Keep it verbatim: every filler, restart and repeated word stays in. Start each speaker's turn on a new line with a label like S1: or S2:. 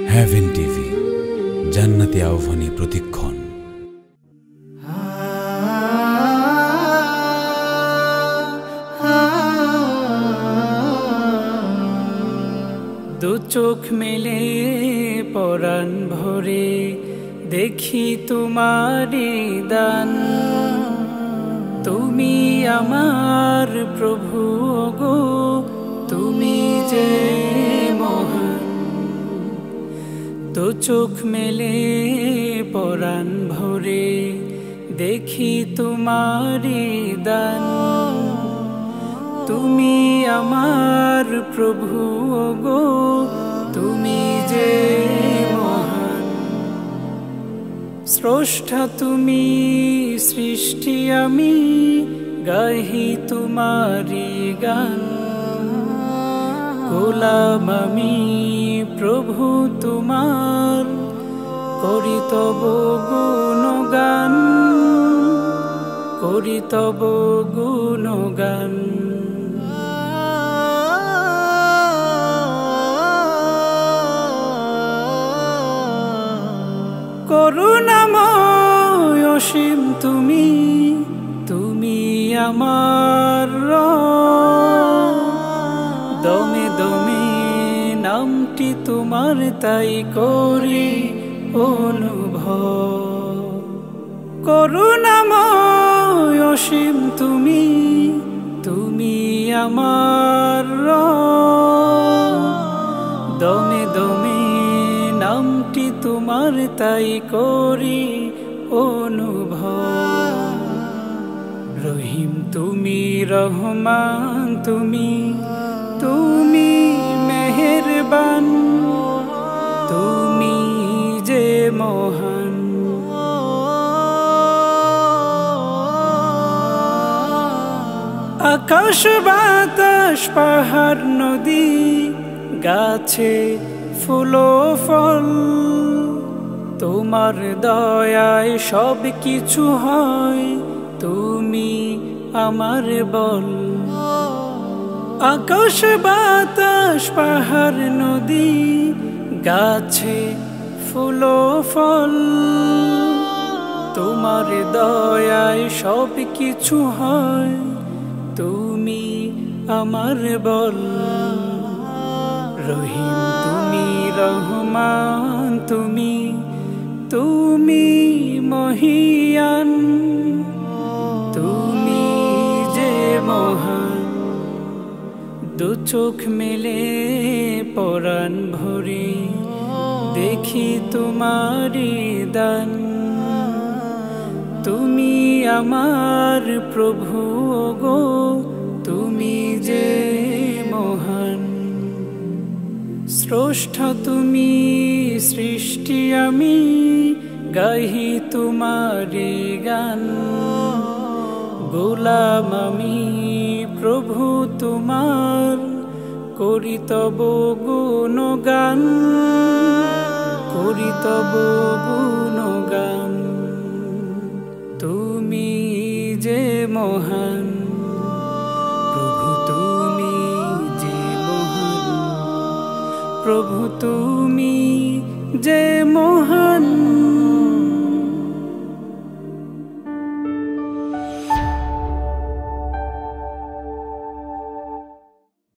S1: Haven TV, জান্নাতি আহ্বানী প্রতিক্ষণ।
S2: দু চোখ মেলে পরাণ ভরে দেখি তোমারি দান। তুমি আমার প্রভু গো, তুমি যে মহান। দু চোখ মেলে পরাণ ভরে দেখি তোমারি দান। তুমি আমার প্রভু গো, তুমি যে মহান। স্রষ্টা তুমি, সৃষ্টি আমি, গাহি তোমারি গান। গোলাম আমি প্রভু তোমার, করি তব গুণগান, করি তব গুণগান। করুণাময় অসীম তুমি, তুমি আমার দমে দমে নামটি তোমার, তাই করি অনুভব। করুণাময় অসীম তুমি, তুমি আমার দমে দমে নামটি তোমার, তাই করি অনুভব। রহিম তুমি, রহমান তুমি, তুমি মেহেরবান, তুমি যে মহান। আকাশ বাতাস পাহাড় নদী গাছে ফুল ফল, তোমার দয়ায় সব কিছু হয়, তুমি আমার বল। আকাশ বাতাস পাহাড় নদী গাছে ফুল ফল, তোমার দয়ায় সব কিছু হয়, তুমি আমার বল। রহিম তুমি, রহমান তুমি, তুমি মহিয়ান, তুমি যে মহান। দু চোখ মেলে পরাণ ভরে দেখি তোমারি দান। তুমি আমার প্রভু গো, তুমি যে মহান। স্রষ্টা তুমি, সৃষ্টি আমি, গাহি তোমারি গান। গোলাম আমি প্রভু তোমার, করি তব গুণগান, করি তব গুণগান। তুমি যে মহান, প্রভু তুমি যে মহান, প্রভু তুমি যে মহান।